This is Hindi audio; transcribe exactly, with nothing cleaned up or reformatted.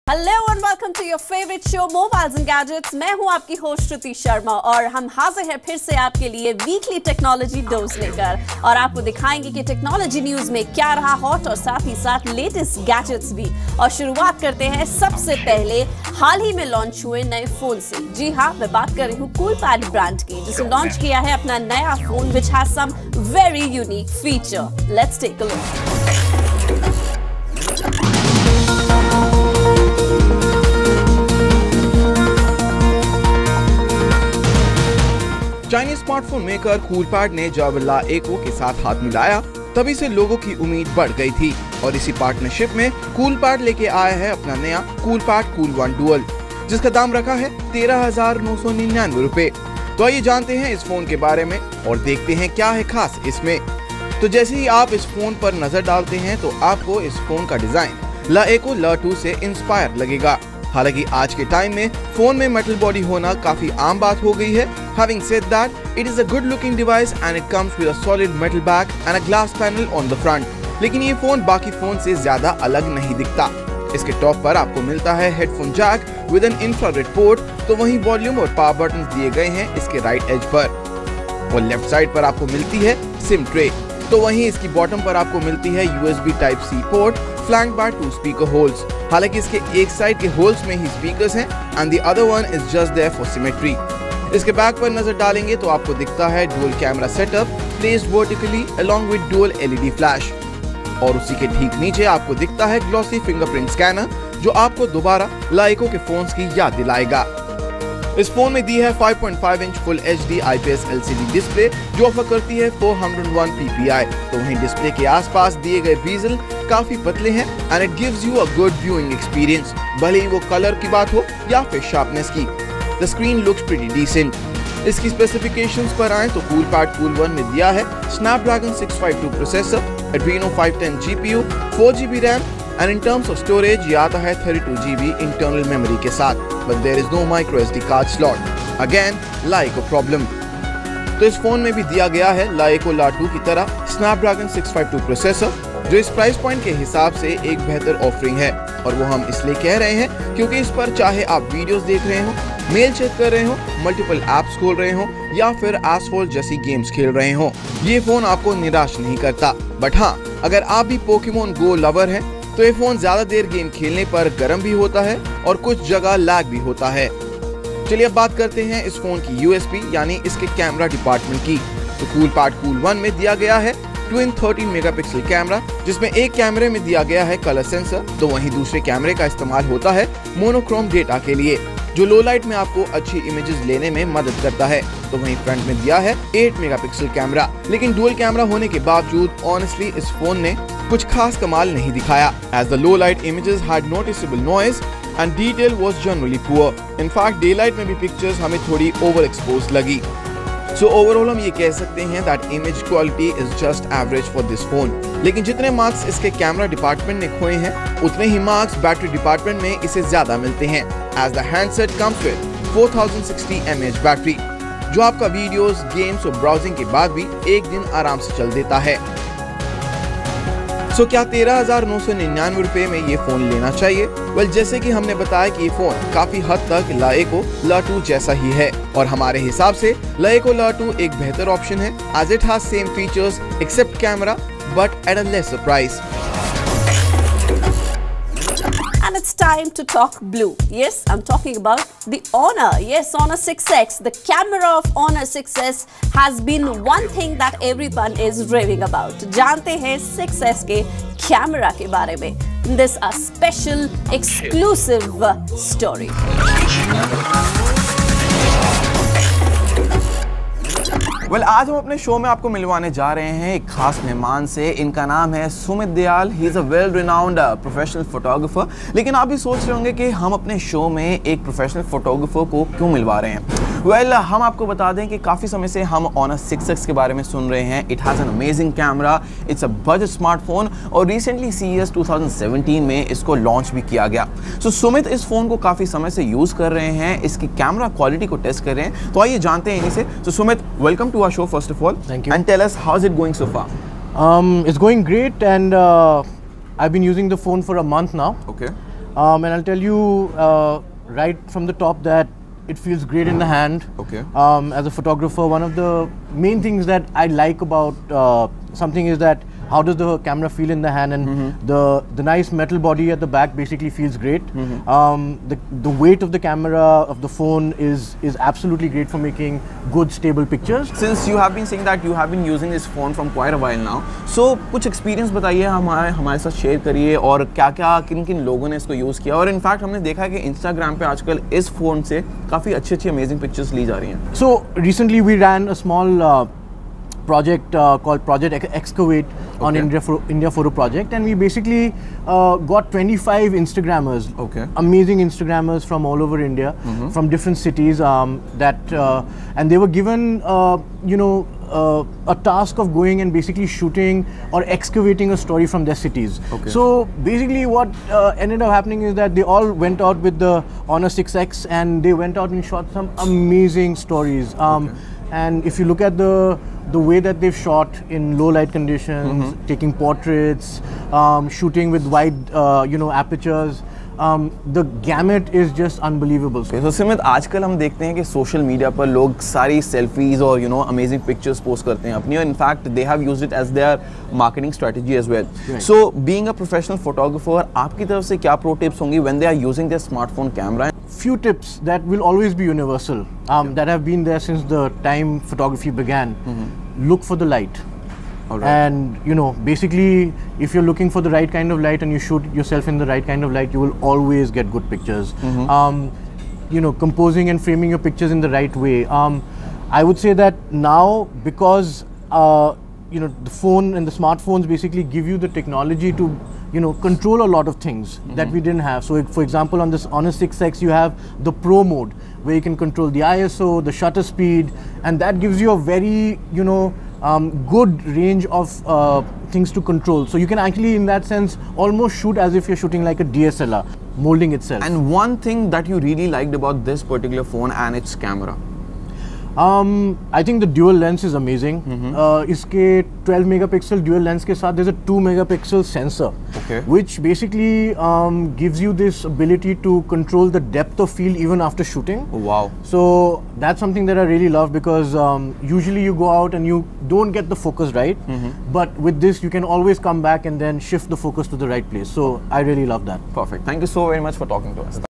Hello and welcome to your favourite show mobiles and gadgets. मैं हूं आपकी होस्ट श्रुति शर्मा और हम हाजिर हैं फिर से आपके लिए वीकली टेक्नोलॉजी डोज लेकर और आपको दिखाएंगे कि टेक्नोलॉजी न्यूज में क्या रहा हॉट और साथ ही साथ लेटेस्ट गैजेट्स भी। और शुरुआत करते हैं सबसे पहले हाल ही में लॉन्च हुए नए फोन से। जी हाँ, मैं बात कर रही हूँ कूलपैड ब्रांड की, जिसने लॉन्च किया है अपना नया phone which has some very unique feature. Let's take a look. Chinese smartphone maker Coolpad ने जब ला एको के साथ हाथ मिलाया तभी से लोगों की उम्मीद बढ़ गई थी और इसी पार्टनरशिप में कूलपैड लेके आया है अपना नया कूलपैड कूल वन डुअल, जिसका दाम रखा है तेरह हजार नौ सौ निन्यानवे रूपए। तो आइए जानते हैं इस फोन के बारे में और देखते हैं क्या है खास इसमें। तो जैसे ही आप इस फोन पर नजर डालते हैं तो आपको इस फोन का design Le Eco Le two से इंस्पायर लगेगा। हालांकि आज के टाइम में फोन में मेटल बॉडी होना काफी आम बात हो गई है। Having said that, it is a good looking device and it comes with a solid metal back and a glass panel on the front. लेकिन ये फोन बाकी फोन से ज्यादा अलग नहीं दिखता। इसके टॉप पर आपको मिलता है headphone jack with an infrared port, तो वहीं वॉल्यूम और पावर बटन दिए गए हैं इसके राइट एज पर। और लेफ्ट साइड पर आपको मिलती है सिम ट्रे, तो वहीं इसकी बॉटम पर आपको मिलती है USB type C port flanked by two speaker holes. हालांकि इसके एक साइड के होल्स में ही स्पीकर्स हैं and the other one is just there for symmetry. इसके बैक पर नजर डालेंगे तो आपको दिखता है dual camera setup placed vertically along with dual LED flash, और उसी के ठीक नीचे आपको दिखता है ग्लॉसी फिंगरप्रिंट स्कैनर, जो आपको दोबारा ला एको के फोन्स की याद दिलाएगा। इस फोन में दी है five point five inch full HD IPS LCD display, जो ऑफर करती है फोर हंड्रेड वन पीपीआई। तो वहीं डिस्प्ले के आसपास दिए गए बेजल काफी पतले हैं and it gives you a good viewing experience, भले ही वो कलर की बात हो या फिर शार्पनेस की। The screen looks pretty decent. इसकी स्पेसिफिकेशंस पर आए तो कूलपैड कूल वन में दिया है Snapdragon six five two processor, Adreno five ten GPU, four GB RAM and in terms of storage ये आता है thirty two GB internal memory के साथ, but there is no micro SD card slot. Again Le Eco problem. तो इस फोन में भी दिया गया है ला एको ला टू की तरह Snapdragon six five two processor, जो इस प्राइस पॉइंट के हिसाब से एक बेहतर ऑफरिंग है। और वो हम इसलिए कह रहे हैं क्योंकि इस पर चाहे आप वीडियोस देख रहे हो, मेल चेक कर रहे हो, मल्टीपल ऐप्स खोल रहे हो या फिर एसफॉल्ट जैसी गेम्स खेल रहे हो, ये फोन आपको निराश नहीं करता। बट हाँ, अगर आप भी पोकेमोन गो लवर हैं तो ये फोन ज्यादा देर गेम खेलने पर गर्म भी होता है और कुछ जगह लैग भी होता है। चलिए अब बात करते हैं इस फोन की यूएसपी यानी इसके कैमरा डिपार्टमेंट की। तो कूलपैड कूल वन में दिया गया है ट्विन थर्टीन मेगापिक्सल कैमरा, जिसमें एक कैमरे में दिया गया है कलर सेंसर, तो वहीं दूसरे कैमरे का इस्तेमाल होता है मोनोक्रोम डेटा के लिए, जो लो लाइट में आपको अच्छी इमेजेस लेने में मदद करता है। तो वहीं फ्रंट में दिया है एट मेगापिक्सल कैमरा, लेकिन डुअल कैमरा होने के बावजूद ऑनेस्टली इस फोन ने कुछ खास कमाल नहीं दिखाया, as the low light images had noticeable noise and detail was generally poor. In fact day light में भी पिक्चर्स हमें थोड़ी ओवर एक्सपोज लगी। सो ओवरऑल हम ये कह सकते हैं that image quality is just average for this phone. लेकिन जितने मार्क्स इसके कैमरा डिपार्टमेंट ने खोए हैं, उतने ही मार्क्स बैटरी डिपार्टमेंट में इसे ज्यादा मिलते हैं, as the handset comes with four thousand sixty mAh battery, जो आपका वीडियोस, गेम्स और ब्राउजिंग के बाद भी एक दिन आराम से चल देता है। सो so, क्या तेरह हजार नौ सौ निन्यानवे रुपए में ये फोन लेना चाहिए? वेल well, जैसे कि हमने बताया कि ये फोन काफी हद तक ला एको ला टू जैसा ही है और हमारे हिसाब से ला एको ला टू एक बेहतर ऑप्शन है, as it has same features except camera but at a lesser price. And it's time to talk blue. Yes, I'm talking about the Honor. Yes, Honor six X. The camera of Honor six S has been one thing that everyone is raving about. जानते हैं सिक्स एस के कैमरा के बारे में. This a special exclusive story. Well well, आज हम अपने शो में आपको मिलवाने जा रहे हैं एक खास मेहमान से। इनका नाम है Sumit Dayal. He is a well renowned professional photographer. लेकिन आप भी सोच रहे होंगे कि हम अपने शो में एक प्रोफेशनल फोटोग्राफर को क्यों मिलवा रहे हैं। वेल well, हम आपको बता दें कि काफ़ी समय से हम ऑनर सिक्स एक्स के बारे में सुन रहे हैं। It has an amazing camera, it's a budget smartphone और recently CES two thousand seventeen में इसको लॉन्च भी किया गया। सो so, सुमित इस फ़ोन को काफ़ी समय से यूज़ कर रहे हैं, इसकी कैमरा क्वालिटी को टेस्ट कर रहे हैं। तो आइए जानते हैं इन्हीं से। So so, Sumit, welcome to our show first of all. Thank you. And tell us, how's it going so far? Um, it's going great, and uh, I've been using the phone for a month now. Okay. um, and I'll tell you uh, right from the top that it feels great in the hand. Okay. Um, as a photographer, one of the main things that I like about uh, something is that how does the camera feel in the hand, and mm-hmm. the the nice metal body at the back basically feels great. Mm-hmm. um, the the weight of the camera of the phone is is absolutely great for making good stable pictures. Since you have been saying that you have been using this phone from quite a while now, so कुछ experience बताइए हमारे हमारे साथ share करिए, और क्या क्या किन किन लोगों ने इसको use किया, और in fact हमने देखा है कि Instagram पे आजकल इस phone से काफ़ी अच्छी अच्छी amazing pictures ली जा रही हैं. So recently we ran a small uh, project uh, called Project Excavate okay. on India Photo, India Photo Project, and we basically uh, got twenty-five Instagrammers, okay. amazing Instagrammers from all over India, mm-hmm. from different cities. Um, that uh, and they were given, uh, you know, uh, a task of going and basically shooting or excavating a story from their cities. Okay. So basically, what uh, ended up happening is that they all went out with the Honor six X and they went out and shot some amazing stories. Um, okay. And if you look at the the way that they've shot in low light conditions, mm-hmm. taking portraits, um, shooting with wide, uh, you know, apertures, um, the gamut is just unbelievable. Okay, so Simit, आजकल हम देखते हैं कि सोशल मीडिया पर लोग सारी सेल्फीज और you know amazing pictures post करते हैं अपनी, और in fact they have used it as their marketing strategy as well. Right. So being a professional photographer, आपकी तरफ से क्या pro tips होंगी when they are using their smartphone camera? Few tips that will always be universal, um, yeah. that have been there since the time photography began. Mm-hmm. Look for the light. All right. And you know, basically, if you're looking for the right kind of light and you shoot yourself in the right kind of light, you will always get good pictures. Mm-hmm. um, you know, composing and framing your pictures in the right way. Um, I would say that now, because uh, you know, the phone and the smartphones basically give you the technology to, you know, control a lot of things mm-hmm. that we didn't have. So, for example, on this Honor six X, you have the Pro mode where you can control the I S O, the shutter speed, and that gives you a very, you know, um, good range of uh, things to control. So you can actually, in that sense, almost shoot as if you're shooting like a D S L R, molding itself. And one thing that you really liked about this particular phone and its camera? Um, I think the dual lens is amazing. Mm-hmm. uh, इसके twelve megapixel dual lens के साथ there's a two megapixel sensor, okay. which basically um, gives you this ability to control the depth of field even after shooting. Oh, wow. So that's something that I really love, because um, usually you go out and you don't get the focus right, mm-hmm. but with this you can always come back and then shift the focus to the right place. So I really love that. Perfect. Thank you so very much for talking to us.